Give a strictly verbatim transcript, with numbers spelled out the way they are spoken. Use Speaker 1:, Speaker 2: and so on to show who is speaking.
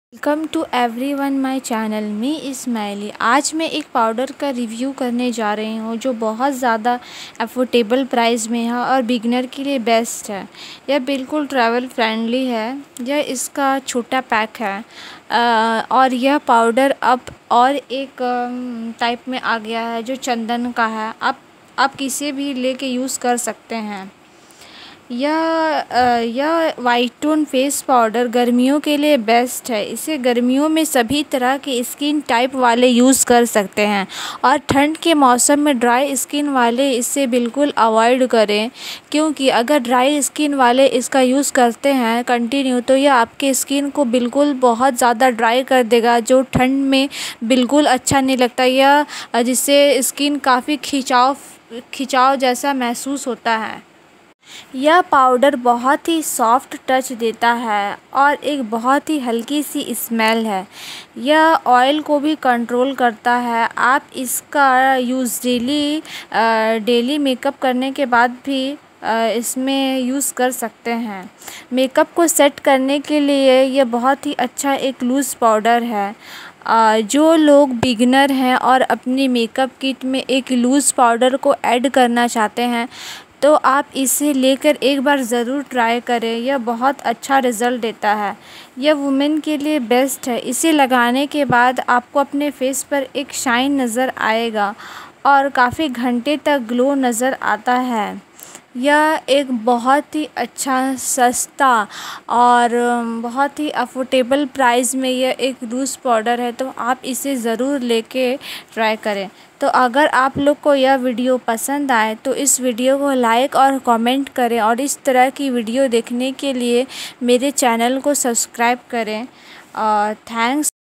Speaker 1: Welcome to everyone my channel me smiley. आज मैं एक पाउडर का रिव्यू करने जा रही हूँ जो बहुत ज़्यादा अफोर्डेबल प्राइस में है और बिगनर के लिए बेस्ट है। यह बिल्कुल ट्रैवल फ्रेंडली है। यह इसका छोटा पैक है आ, और यह पाउडर अब और एक टाइप में आ गया है जो चंदन का है। आप आप किसी भी लेके यूज़ कर सकते हैं। यह यह वाइट टोन फेस पाउडर गर्मियों के लिए बेस्ट है। इसे गर्मियों में सभी तरह के स्किन टाइप वाले यूज़ कर सकते हैं और ठंड के मौसम में ड्राई स्किन वाले इसे बिल्कुल अवॉइड करें, क्योंकि अगर ड्राई स्किन वाले इसका यूज़ करते हैं कंटिन्यू तो यह आपके स्किन को बिल्कुल बहुत ज़्यादा ड्राई कर देगा, जो ठंड में बिल्कुल अच्छा नहीं लगता। यह जिससे स्किन काफ़ी खिंचाव खिंचाव जैसा महसूस होता है। यह पाउडर बहुत ही सॉफ्ट टच देता है और एक बहुत ही हल्की सी स्मेल है। यह ऑयल को भी कंट्रोल करता है। आप इसका यूज़ डेली डेली मेकअप करने के बाद भी इसमें यूज़ कर सकते हैं। मेकअप को सेट करने के लिए यह बहुत ही अच्छा एक लूज़ पाउडर है। जो लोग बिगिनर हैं और अपनी मेकअप किट में एक लूज़ पाउडर को ऐड करना चाहते हैं तो आप इसे लेकर एक बार ज़रूर ट्राई करें। यह बहुत अच्छा रिज़ल्ट देता है। यह वुमेन के लिए बेस्ट है। इसे लगाने के बाद आपको अपने फेस पर एक शाइन नज़र आएगा और काफ़ी घंटे तक ग्लो नज़र आता है। यह एक बहुत ही अच्छा, सस्ता और बहुत ही अफोर्डेबल प्राइस में यह एक लूज़ पाउडर है, तो आप इसे ज़रूर लेके ट्राई करें। तो अगर आप लोग को यह वीडियो पसंद आए तो इस वीडियो को लाइक और कमेंट करें और इस तरह की वीडियो देखने के लिए मेरे चैनल को सब्सक्राइब करें। और थैंक्स।